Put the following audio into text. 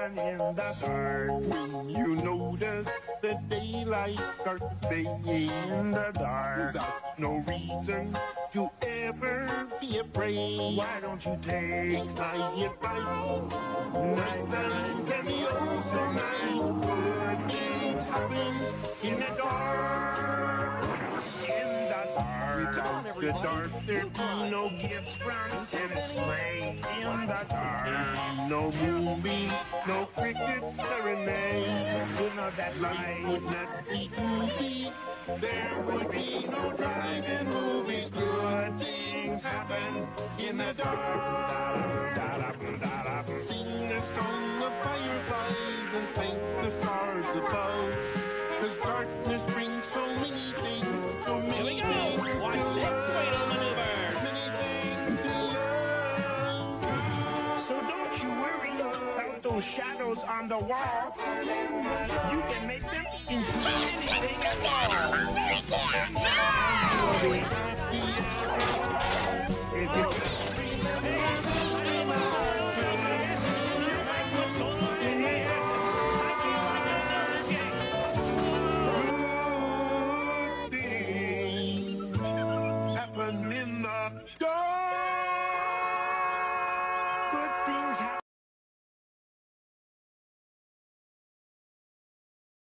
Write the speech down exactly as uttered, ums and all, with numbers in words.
happen in the dark. When you notice the daylight starts to fade in the dark, there's no reason to ever be afraid. Why don't you take my advice? Nighttime can be oh so nice. Good things happen in the dark. In the dark, the dark, there be no gifts from Santa's sleigh. In the dark, no movie, no cricket serenade. Without that light would not be movie. There would be no drive-in movies. Good things happen in the dark. Sing a song of fireflies and thank the stars above. 'Cause darkness brings so many things, so many things. Here we go. Watch this cradle maneuver. Many things to love. So don't you worry about those shadows on the wall. You can make them into anything at all.